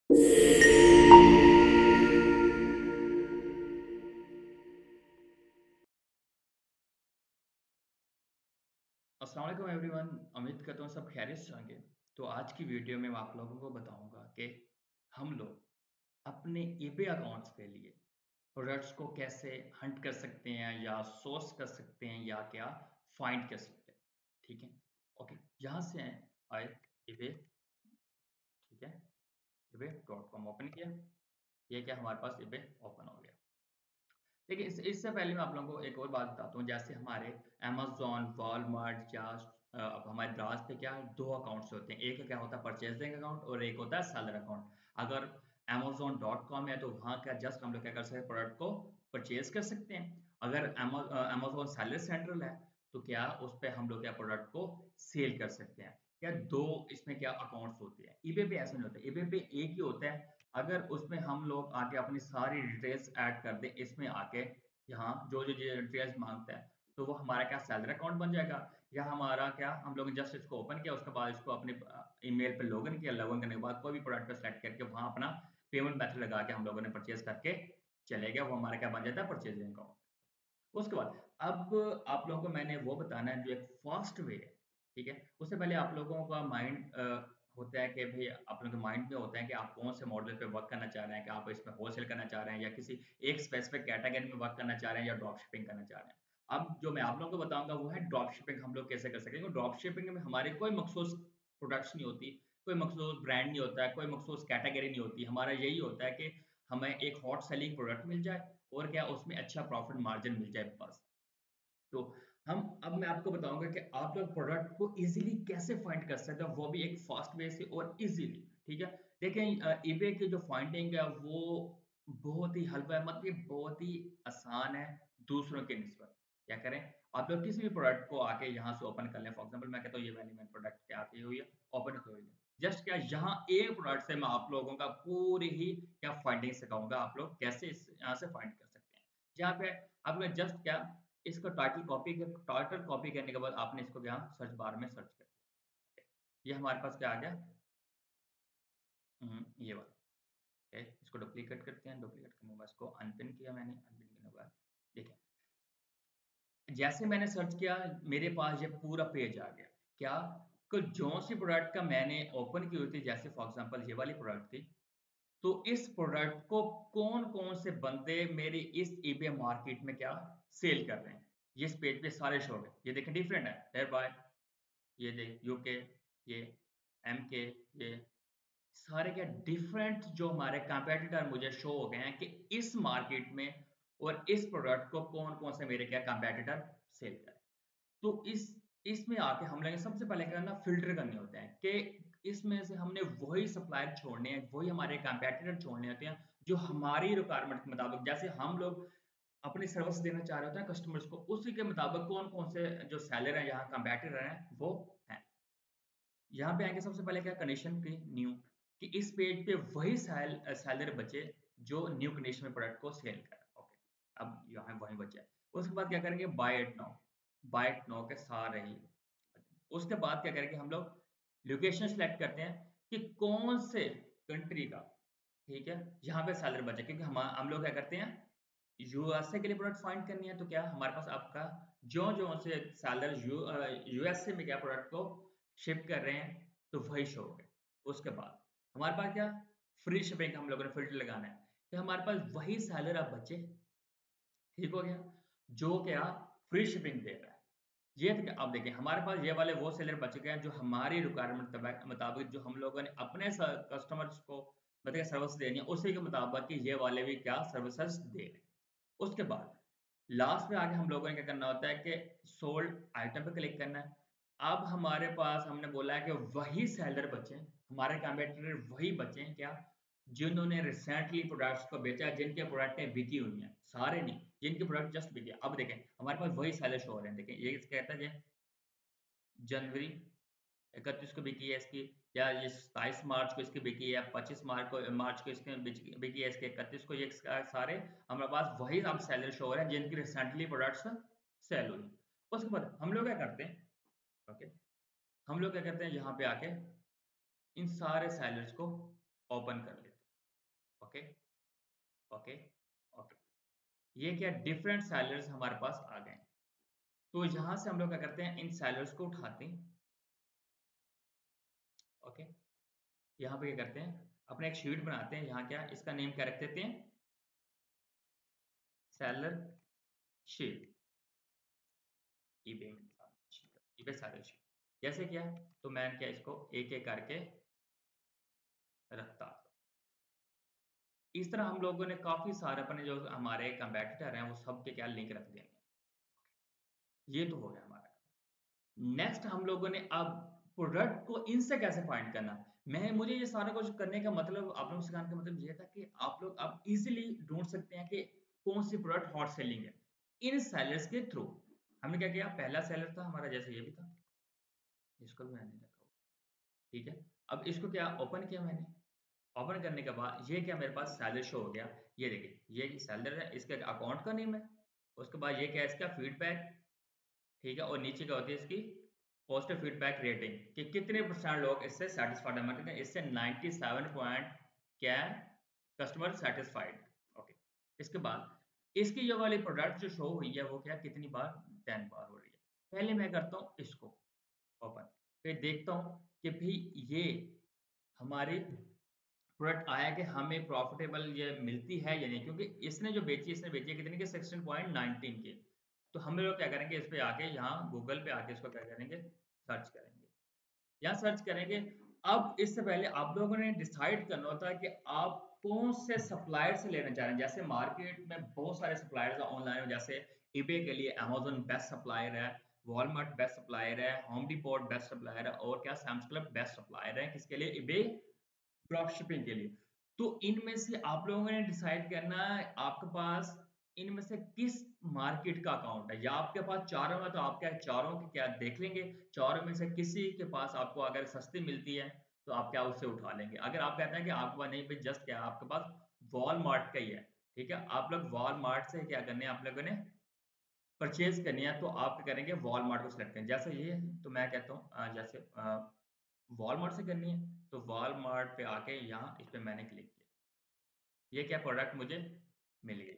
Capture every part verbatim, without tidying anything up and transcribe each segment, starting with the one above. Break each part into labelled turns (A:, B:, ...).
A: अस्सलाम वालेकुम एवरीवन। उम्मीद करता हूँ सब खैरियत से होंगे। तो आज की वीडियो में मैं आप लोगों को बताऊंगा कि हम लोग अपने ईबे अकाउंट्स के लिए प्रोडक्ट्स को कैसे हंट कर सकते हैं या सोर्स कर सकते हैं या क्या फाइंड कर सकते हैं। ठीक है, ओके। यहाँ से आए ईबे, ठीक है। ईबे डॉट कॉम ओपन किया, ये क्या हमारे पास ईबे ओपन हो गया। देखिए, इस इससे पहले मैं आप लोगों को एक और बात बताता हूँ। जैसे हमारे अमेज़न, वॉलमार्ट या अ, अब हमारे द्राज पे क्या दो अकाउंट्स होते हैं। एक क्या होता है परचेजिंग अकाउंट और एक होता है सेलर अकाउंट। अगर अमेज़न डॉट कॉम है तो वहाँ क्या जस्ट हम लोग क्या कर सकते हैं, प्रोडक्ट को परचेज़ कर सकते हैं। अगर अमेज़ अ, अमेज़न सेलर सेंट्रल है तो क्या उस पे हम लोग क्या प्रोडक्ट को सेल कर सकते हैं। क्या दो इसमें क्या अकाउंट्स होते हैं। ईबे पे ऐसा नहीं होता, ईबे पे एक ही होता है। अगर उसमें हम लोग आके अपनी सारी डिटेल्स ऐड कर दें इसमें आके, यहाँ जो जो जो डिटेल्स मांगता है तो वो हमारा क्या सेलर अकाउंट बन जाएगा। या हमारा क्या हम लोग जस्ट इसको ओपन किया, उसके बाद इसको अपने ईमेल पे लॉगिन किया, लॉगिन करने के बाद कोई भी प्रोडक्ट पे सेलेक्ट करके वहाँ अपना पेमेंट मेथड लगा के हम लोगों ने परचेज करके चले गया, वो हमारा क्या बन जाता है परचेजिंग अकाउंट। उसके बाद अब आप लोगों को मैंने वो बताना है जो एक फास्ट वे है, ठीक है। उससे पहले आप लोगों का माइंड होता है कि भाई आप लोगों के माइंड में होता है कि आप कौन से मॉडल पे वर्क करना चाह रहे हैं, कि आप इसमें होलसेल करना चाह रहे हैं या किसी एक स्पेसिफिक कैटेगरी में वर्क करना चाह रहे हैं या ड्रॉप शिपिंग करना चाह रहे हैं। अब जो मैं आप लोगों को बताऊंगा वो है ड्रॉप शिपिंग हम लोग कैसे कर सकेंगे। ड्रॉप शिपिंग में हमारे कोई मखसूस प्रोडक्ट्स नहीं होती, कोई मखसूस ब्रांड नहीं होता है, कोई मखसूस कैटेगरी नहीं होती। हमारा यही होता है कि हमें एक हॉट सेलिंग प्रोडक्ट मिल जाए और क्या उसमें अच्छा प्रॉफिट मार्जिन मिल जाए बस। तो हम अब मैं आपको बताऊंगा कि आप लोग प्रोडक्ट को इजीली कैसे फाइंड कर सकते हो, वो भी एक फास्ट वे से और इजीली। ठीक है, देखें ईबे की जो फाइंडिंग है वो बहुत ही हल्का है, मतलब बहुत ही आसान है दूसरों के निस्बत। क्या करें, आप लोग किसी भी प्रोडक्ट को आके यहाँ से ओपन कर लें। फॉर एग्जांपल मैं कहता हूँ ये वाली मैंने प्रोडक्ट क्या की हुई है, ओपन की हुई है। जस्ट क्या यहाँ एक प्रोडक्ट से मैं आप लोगों का पूरी ही क्या फाइंडिंग सिखाऊंगा, आप लोग कैसे इस यहाँ से फाइंड कर सकते हैं। जहाँ पे आपने जस्ट क्या इसको टाइटल कॉपी टाइटल कॉपी करने के बाद आपने इसको यहाँ सर्च बार में सर्च कर दिया। ये हमारे पास क्या आ गया, हम्म, ये वाला। ओके, इसको डुप्लीकेट करते हैं। डुप्लीकेट करने के बाद इसको अनपिन किया मैंने, अनपिन करने के बाद देखिए जैसे मैंने सर्च किया मेरे पास ये पूरा पेज आ गया। क्या, तो जो सी प्रोडक्ट का मैंने ओपन की हुई थी, जैसे फॉर एग्जांपल ये वाली प्रोडक्ट थी, तो इस प्रोडक्ट को कौन-कौन से बंदे मेरे इस ईबे मार्केट में क्या सेल कर रहे हैं। ये इस पेज पे सारे शो हो गए। ये देखें डिफरेंट है, Thereby, ये देख यूके, ये एमके, ये सारे क्या डिफरेंट जो हमारे कंपेटिटर मुझे शो हो गए हैं कि इस मार्केट में और इस प्रोडक्ट को कौन-कौन से मेरे क्या कंपेटिटर सेल कर रहे हैं। तो इस इसमें आके हम लोगों ने सबसे पहले क्या करना, फ़िल्टर करने होते हैं कि इसमें से हमने वही सप्लायर छोड़ने हैं, वही हमारे कंपेटिटर छोड़ने होते हैं, जो हमारी रिक्वायरमेंट के मुताबिक, जैसे हम लोग अपनी सर्विस देना चाह रहे होते हैं कस्टमर्स को, उसी के मुताबिक कौन-कौन से जो सेलर हैं, यहाँ कंपेटिटर हैं, वो हैं। यहाँ पे आएँगे सबसे पहले क्या कंडीशन की न्यू, कि इस पेज पे वही सेल अ, सेलर बचे जो न्यू कंडीशन में प्रोडक्ट को सेल कर रहे हैं। ओके, अब यहाँ वही बचा है। उसके बाद क्या करेंगे, buy it now, buy it now के सारे ही। उसके बाद क्या करेंगे, हम लोग लोकेशन सेलेक्ट करते हैं कि कौन से कंट्री का, ठीक है, यहाँ पे सेलर बचे, क्योंकि हम हम लोग क्या करते हैं यूएसए के लिए प्रोडक्ट फाइंड करनी है। तो क्या हमारे पास आपका जो जो से सेलर यू यूएसए में क्या प्रोडक्ट को शिप कर रहे हैं तो वही शो हो गए। उसके बाद हमारे पास क्या फ्री शिपिंग का हम लोगों ने फिल्टर लगाना है कि हमारे पास वही सेलर अब बचे, ठीक हो गया, जो क्या फ्री शिपिंग दे रहा है। ये तो अब देखिए हमारे पास ये वाले वो सेलर बच गए हैं जो हमारी रिक्वायरमेंट मुताबिक, जो हम लोगों ने अपने कस्टमर्स को मतलब सर्विस देनी है उसी के मुताबिक कि ये वाले भी क्या सर्विसेज दे रहे हैं। उसके बाद लास्ट में आके हम लोगों ने क्या करना होता है कि सोल्ड आइटम पे क्लिक करना है। अब हमारे पास हमने बोला है कि वही सेलर बचे, हमारे कंपेटिटर वही बचे हैं क्या, जिन्होंने रिसेंटली प्रोडक्ट्स को बेचा है, जिनके प्रोडक्टें बिकी हुई हैं, सारे नहीं, जिनके प्रोडक्ट जस्ट बिके। अब देखें हमारे पास वही सेलर शो हो रहे हैं। देखें ये कहता है जनवरी इकतीस को बिकी है इसकी, या ये सत्ताईस मार्च को इसकी बिकी है, पच्चीस मार्च को मार्च को इसके बिकी बिकी है, इसके इकतीस को, ये सारे हमारे पास वही अब सेलर शो हो रहे हैं जिनकी रिसेंटली प्रोडक्ट्स सेल हुई। उसके बाद हम लोग क्या करते हैं, ओके, हम लोग क्या करते हैं यहाँ पे आके इन सारे सेलर्स को ओपन कर लेते हैं। Okay, okay, okay. ये क्या डिफरेंट सेलर्स हमारे पास आ गए। तो यहाँ से हम लोग क्या करते हैं, इन सेलर्स को उठाते हैं। ओके, यहाँ पे क्या करते हैं, अपने एक शीट बनाते हैं। यहाँ क्या इसका नेम क्या रख देते हैं, seller sheet, eBay eBay seller sheet. जैसे क्या, तो मैं क्या इसको एक एक करके रखता। इस तरह हम लोगों ने काफी सारे अपने जो हमारे कंपेटिटर हैं वो सब के क्या लिंक रख दिए। ये तो हो गया हमारा। नेक्स्ट हम लोगों ने अब प्रोडक्ट को इनसे कैसे फाइंड करना। मैं मुझे ये सारा कुछ करने का मतलब, आप लोगों को सिखाने का मतलब ये था कि आप लोग अब इजीली ढूंढ सकते हैं कि कौन सी प्रोडक्ट हॉट सेलिंग है इन सेलर्स के थ्रू। हमने क्या किया, पहला सेलर था हमारा, जैसे ये भी था, इसको भी मैंने रखा हुआ, ठीक है। अब इसको क्या ओपन किया मैंने, ओपन करने के बाद ये क्या मेरे पास सेलर शो हो गया। ये देखिए, ये सेलर है, इसके अकाउंट का नेम है। उसके बाद ये क्या है, इसका फीडबैक, ठीक है। और नीचे क्या होती है इसकी पॉजिटिव फीडबैक रेटिंग, कि कितने परसेंट लोग इससे सेटिस्फाइड है। मतलब इससे सत्तानवे पॉइंट क्या है, कस्टमर सेटिस्फाइड। ओके, इसके बाद इसकी जो वाली प्रोडक्ट जो शो हुई है वो क्या कितनी बार, दस बार हो रही है। पहले मैं करता हूँ इसको ओपन, फिर देखता हूँ कि भाई ये हमारी प्रोडक्ट आया कि हमें प्रॉफिटेबल ये मिलती है या नहीं, क्योंकि इसने जो बेची इसने बेची है कितने के, सोलह पॉइंट एक नौ के। तो हम लोग क्या करेंगे, इस पे आके यहाँ गूगल पे आके इसको क्या करेंगे, सर्च करेंगे। यहाँ सर्च करेंगे। अब इससे पहले आप लोगों ने डिसाइड करना होता है कि आप कौन से सप्लायर से लेना चाह रहे हैं। जैसे मार्केट में बहुत सारे सप्लायर्स ऑनलाइन, जैसे ईबे के लिए अमेजोन बेस्ट सप्लायर है, वॉलमार्ट बेस्ट सप्लायर है, होम डिपोट बेस्ट सप्लायर है, और क्या सैम्स क्लब बेस्ट सप्लायर है किसके लिए, ईबे ड्रॉप शिपिंग के लिए। तो इनमें से आप लोगों ने डिसाइड करना है आपके पास इनमें से किस मार्केट का अकाउंट है, या आपके पास चारों में, तो आप क्या चारों के क्या देख लेंगे, चारों में से किसी के पास आपको अगर सस्ती मिलती है तो आप क्या उससे उठा लेंगे। अगर आप कहते हैं कि आपके पास नहीं भाई, जस्ट क्या आपके पास वॉलमार्ट का ही है, ठीक है, आप लोग वॉलमार्ट से क्या करने, आप लोगों ने परचेज करनी है, तो आप क्या करेंगे, वॉलमार्ट को सिलेक्ट करें। जैसे ये है, तो मैं कहता हूँ अ, जैसे वॉलमार्ट से करनी है, तो वॉलमार्ट पे आके यहाँ इस पे मैंने क्लिक किया। ये क्या प्रोडक्ट मुझे मिल गई।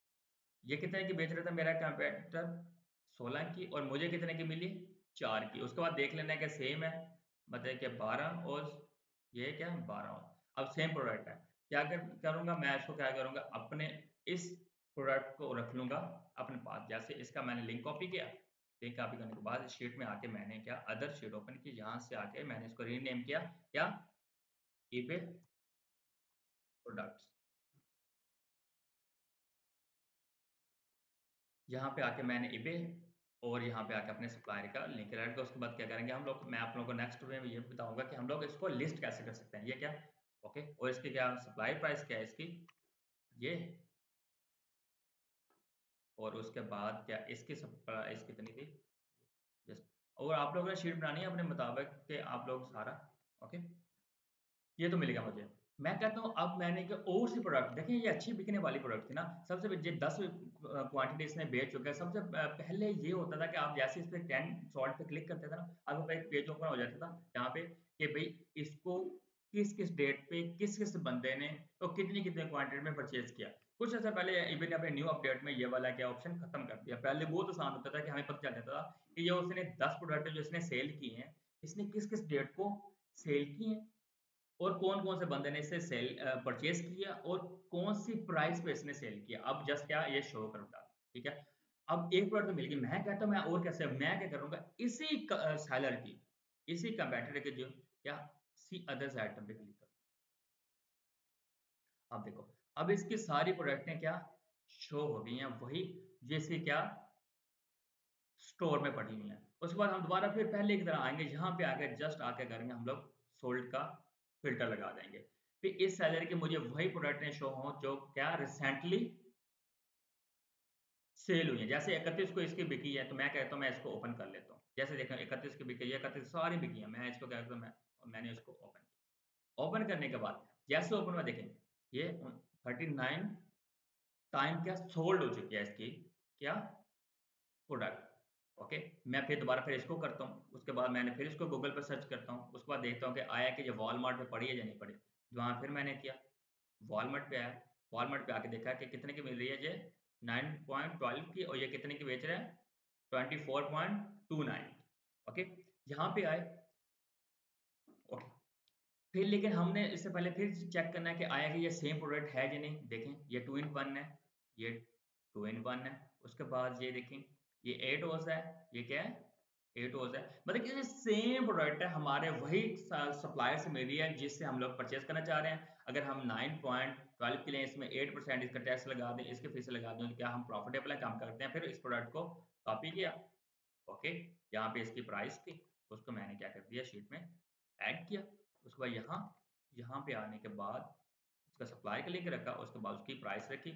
A: ये कितने की बेच रहा था मेरा कंपेटिटर, सोलह की, और मुझे कितने की मिली, चार की। उसके बाद देख लेना है कि सेम है, मतलब कि बारह और ये क्या बारह, अब सेम प्रोडक्ट है। क्या कर, करूंगा मैं इसको, क्या करूंगा, अपने इस प्रोडक्ट को रख लूंगा अपने पास। जैसे इसका मैंने लिंक कॉपी किया, लिंक कॉपी करने के बाद शीट में आके मैंने क्या अदर शीट ओपन की, यहाँ से आके मैंने इसको रीनेम किया, क्या ईबे प्रोडक्ट्स। यहाँ पे आके मैंने ईबे, और यहाँ पे आके अपने सप्लायर का लिंक ऐड किया। उसके बाद क्या करेंगे हम लोग, मैं आप लोगों को नेक्स्ट में ये बताऊंगा कि हम लोग इसको लिस्ट कैसे कर सकते हैं। ये क्या, ओके, और इसकी क्या सप्लाई प्राइस क्या है इसकी, ये, और उसके बाद क्या इसकी प्राइस कितनी थी, जस्ट। और आप लोगों ने शीट बनानी है अपने मुताबिक कि आप लोग सारा, ओके, ये तो मिलेगा मुझे। मैं कहता हूँ अब मैंने क्या और सी प्रोडक्ट देखें, ये अच्छी बिकने वाली प्रोडक्ट थी ना, सबसे ये दस क्वांटिटी इसने बेच चुका है। सबसे पहले ये होता था कि आप जैसे इस पे टेन सॉल्ट पे क्लिक करते थे ना, आपको एक पेज ओपन हो जाता था यहाँ पे कि भाई इसको किस किस डेट पे किस किस बंदे ने तो कितनी कितनी क्वांटिटी में परचेज किया। कुछ ऐसा पहले इवन ने अपने न्यू अपडेट में ये वाला क्या ऑप्शन खत्म कर दिया। पहले बहुत आसान होता था कि हमें पता चल जाता था कि ये उसने दस प्रोडक्ट जो इसने सेल किए हैं, इसने किस किस डेट को सेल किए हैं, और कौन-कौन से बंदे ने इसे सेल अ, परचेज़ किया, और कौन-सी प्राइस पे इसने सेल किया। अब जस्ट क्या ये शो करूँगा, ठीक है। अब एक प्रोडक्ट तो मिल गई, मैं कहता हूँ मैं और कैसे, मैं क्या करूँगा इसी क अ, सेलर की, इसी कंपैटिटर के जो क्या सी अदर्स आइटम पे क्लिक करूँ। अब देखो, अब इसकी सारी प्रोडक्टें क्या शो हो गई हैं, वही जो इसकी क्या स्टोर में पड़ी हुई हैं। उसके बाद हम दोबारा फिर पहले की तरह आएँगे, यहाँ पे आके जस्ट आके करेंगे हम लोग सोल्ड का फ़िल्टर लगा देंगे। फिर इस सैलरी के मुझे वही प्रोडक्टें शो हों जो क्या रिसेंटली सेल हुई हैं। जैसे इकतीस को इसकी बिकी है, तो मैं कहता हूँ मैं इसको ओपन कर लेता हूँ। जैसे देखें इकतीस की बिकी है, इकतीस सारी बिकी हैं। मैं इसको क्या करता हूँ, मैं मैंने इसको ओपन किया। ओपन करने के बाद जैसे ओपन हुआ देखें, ये उन उनतालीस टाइम क्या सोल्ड हो चुकी है इसकी क्या प्रोडक्ट। ओके, मैं फिर दोबारा फिर इसको करता हूँ। उसके बाद मैंने फिर इसको गूगल पे सर्च करता हूँ। उसके बाद देखता हूँ कि आया कि ये वॉलमार्ट पे पड़ी है या नहीं पड़ी। वहाँ फिर मैंने किया। वॉलमार्ट पे आया, वॉलमार्ट पे आके देखा कि कितने की मिल रही है ये नाइन पॉइंट वन टू की, और ये कितने की बेच रहे हैं twenty four point two nine. Okay, यहाँ पे आए। ओके, फिर लेकिन हमने इससे पहले फिर चेक करना है कि आया कि ये सेम प्रोडक्ट है या नहीं। देखें ये टू इन वन है, ये टू इन वन है। उसके बाद ये देखें ये एट ओज है, ये क्या है एट ओज है। मतलब कि ये सेम प्रोडक्ट है, हमारे वही सप्लायर से मिल रही है जिससे हम लोग परचेज करना चाह रहे हैं। अगर हम नाइन पॉइंट ट्वेल्व के लिए इसमें एट परसेंट इसका टैक्स लगा दें, इसके फीस लगा दें, तो क्या हम प्रॉफिटेबल है, काम करते हैं। फिर इस प्रोडक्ट को कॉपी किया। ओके, यहाँ पे इसकी प्राइस थी, उसको मैंने क्या कर दिया शीट में ऐड किया। उसके बाद यहाँ यहाँ पे आने के बाद इसका सप्लाई का लिंक रखा, उसके बाद उसकी प्राइस रखी।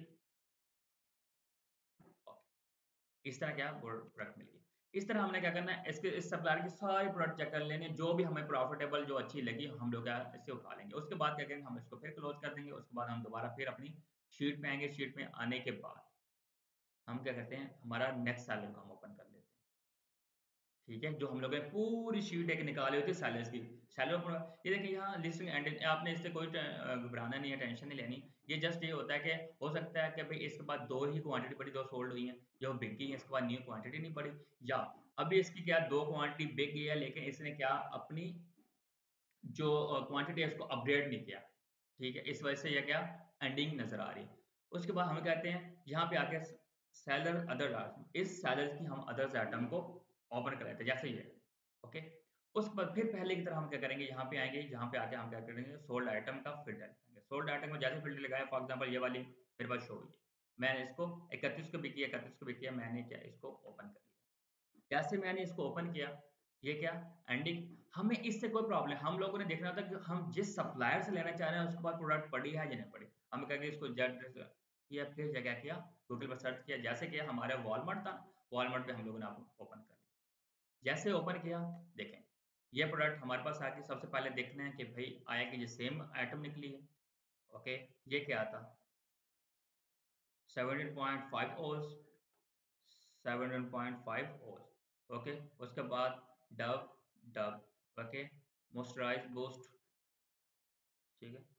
A: इस तरह क्या प्रोडक्ट मिल गई। इस तरह हमने क्या करना है, इसके इस सप्लायर की सारी प्रोडक्ट चेक कर लेंगे, जो भी हमें प्रॉफिटेबल जो अच्छी लगी हम लोग क्या इससे उठा लेंगे। उसके बाद क्या करेंगे, हम इसको फिर क्लोज कर देंगे। उसके बाद हम दोबारा फिर अपनी शीट में आएंगे। शीट में आने के बाद हम क्या करते हैं, हमारा नेक्स्ट सैलरी को हम ओपन कर लेते हैं। ठीक है, जो हम लोग ने पूरी शीट एक निकाली होती है सैलर्स की। सैलर पर ये देखिए यहाँ लिस्टिंग एंड, आपने इससे कोई टे- अ, घबराना नहीं है, टेंशन नहीं लेनी। ये जस्ट ये होता है कि हो सकता है कि भाई इसके बाद दो ही क्वांटिटी पड़ी, दो सोल्ड हुई हैं, जो बिक गई है, इसके बाद न्यू क्वांटिटी नहीं पड़ी। या अभी इसकी क्या दो क्वांटिटी बिक गई है, लेकिन इसने क्या अपनी जो क्वांटिटी है उसको अपग्रेड नहीं किया। ठीक है, इस वजह से ये क्या एंडिंग नजर आ रही है। उसके बाद हम कहते हैं यहाँ पे आके सेलर अदर आइटम, इस सेलर की हम अदर्स आइटम को ओपन कर लेते हैं जैसे ये। ओके, उसके बाद फिर पहले की तरह हम क्या करेंगे, यहाँ पे आएंगे, यहाँ पे आके हम क्या करेंगे सोल्ड आइटम का फिल्टर लगाएंगे। सोल्ड आइटम में जैसे फिल्टर लगाया, फॉर एग्जाम्पल ये वाली मेरे पास शो हुई है, मैंने इसको इकतीस को बिकी, इकतीस को बिकी है, मैंने क्या इसको ओपन कर लिया। जैसे मैंने इसको ओपन किया, ये क्या एंडिंग, हमें इससे कोई प्रॉब्लम, हम लोगों ने देखना होता कि हम जिस सप्लायर से लेना चाह रहे हैं उसके बाद प्रोडक्ट पड़ी है या नहीं पड़ी। हम कहेंगे इसको जेड किया, फिर जगह किया गूगल पर सर्च किया, जैसे कि हमारा वॉलमार्ट था, वॉलमार्ट पे हम लोगों ने ओपन कर लिया। जैसे ओपन किया, देखें ये प्रोडक्ट हमारे पास आके सबसे पहले देखना है कि भाई आया कि ये सेम आइटम निकली है। ओके, ये क्या था seventeen point five oz, seventeen point five oz. Okay, उसके बाद Dove Dove okay moisturize boost, ठीक है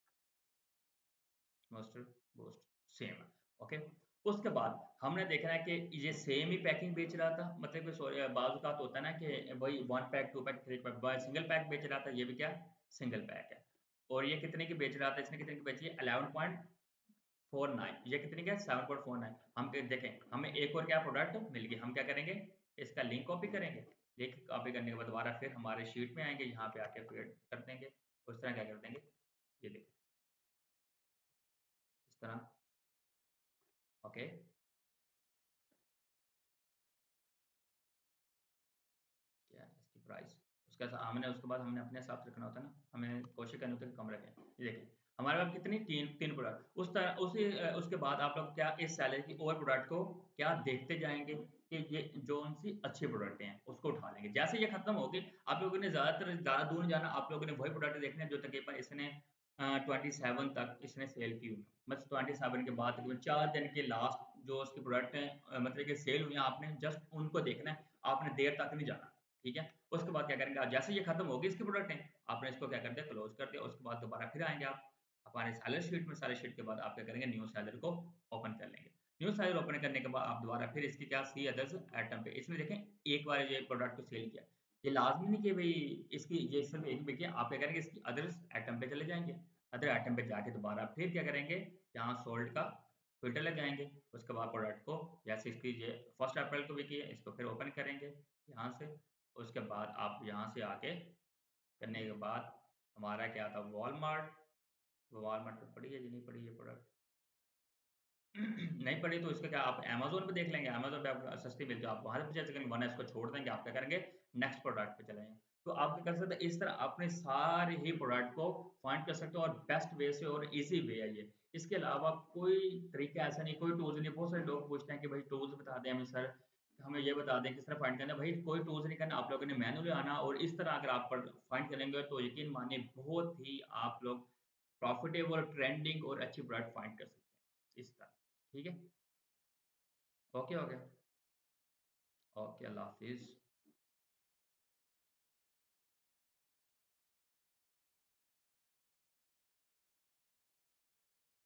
A: मॉइस्चर बूस्ट सेम है। ओके, उसके बाद हमने देखना है कि ये सेम ही पैकिंग बेच रहा था, मतलब कि सॉरी बाजू का तो होता है ना कि वही one pack two pack three pack single pack बेच रहा था, ये भी क्या सिंगल पैक है। और ये कितने की बेच रहा था, इसने कितने की बेची है इलेवन पॉइंट फोर नाइन, ये कितनी क्या सेवन पॉइंट फोर नाइन। हम के- देखें हमें एक और क्या प्रोडक्ट मिल गई, हम क्या करेंगे इसका लिंक कॉपी करेंगे। लिंक कॉपी करने के बाद दोबारा फिर हमारे शीट में आएंगे, यहाँ पे आके फिर कर देंगे उस तरह क्या कर देंगे, ये देखिए इस तरह। ओके, क्या है इसकी प्राइस, उसका सा- हमने उसके बाद हमने अपने हिसाब से रखना होता है ना, हमें कोशिश करनी होती है कि कम रखें। ये देखिए हमारे पास कितनी तीन तीन प्रोडक्ट, उस तरह उसी अ, उसके बाद आप लोग क्या इस सैलरी की और प्रोडक्ट को क्या देखते जाएंगे कि ये जो उनसी अच्छी प्रोडक्ट हैं उसको उठा लेंगे। जैसे ये खत्म होगी, आप लोगों ने ज़्यादातर ज़्यादा दूर नहीं जाना, आप लोगों ने वही प्रोडक्ट देखने हैं जो तकरीबन इसने ट्वेंटी सेवन तक इसने सेल की हुई। बस ट्वेंटी सेवन के बाद तकरीबन चार दिन के लास्ट जो उसकी प्रोडक्ट हैं अ, मतलब कि सेल हुई हैं, आपने जस्ट उनको देखना है, आपने देर तक नहीं जाना। ठीक है, उसके बाद क्या करेंगे आप, जैसे ये खत्म होगी इसकी प्रोडक्ट है, आपने इसको क्या कर दिया क्लोज कर दिया। उसके बाद दोबारा फिर आएंगे आप हमारे सैलरी शीट में, सैलरी शीट के बाद आप क्या करेंगे न्यू सैलरी को ओपन कर लेंगे। न्यू सैलरी ओपन करने के बाद आप दोबारा फिर इसकी क्या सी अदर्स आइटम पे, इसमें देखें एक बार ये प्रोडक्ट को सेल किया, ये लाजमी नहीं कि भाई इसकी ये सिर्फ एक बिकी, आप क्या करेंगे इसकी अदर्स आइटम पे चले जाएंगे। अदर आइटम पे जाके दोबारा फिर क्या करेंगे, यहाँ सोल्ड का फिल्टर लगाएंगे। उसके बाद प्रोडक्ट को जैसे इसकी ये फर्स्ट अप्रैल को बिकी है, इसको फिर ओपन करेंगे यहाँ से। उसके बाद आप यहाँ से आके करने के बाद हमारा क्या था वॉलमार्ट, वॉलमार्ट पे पड़ी है जी नहीं पड़ी ये प्रोडक्ट नहीं पड़ी, तो इसका क्या आप अमेज़न पे देख लेंगे, अमेज़न पे आपको सस्ती मिलती है, आप वहाँ से परचेज़ करेंगे, वरना इसको छोड़ देंगे, आप क्या करेंगे नेक्स्ट प्रोडक्ट पे चलेंगे। तो आप क्या कर सकते हैं, इस तरह अपने सारे ही प्रोडक्ट को फाइंड कर सकते हो, और बेस्ट वे से और ईज़ी वे है ये। इसके अलावा कोई तरीका ऐसा नहीं, कोई टूल्स नहीं। बहुत सारे लोग पूछते हैं कि भाई टूल्स बता दें हमें सर, हमें ये बता दें किस तरह फाइंड करना है। भाई कोई टूल्स नहीं करना, आप लोगों ने मैनुअली आना, और इस तरह अगर आप फाइंड करेंगे तो यकीन मानिए बहुत ही आप लोग प्रॉफिटेबल, ट्रेंडिंग और अच्छी प्रोडक्ट फाइंड कर सकते हैं इस तरह। ठीक है, ओके हो गया, ओके अल्लाह हाफिज़।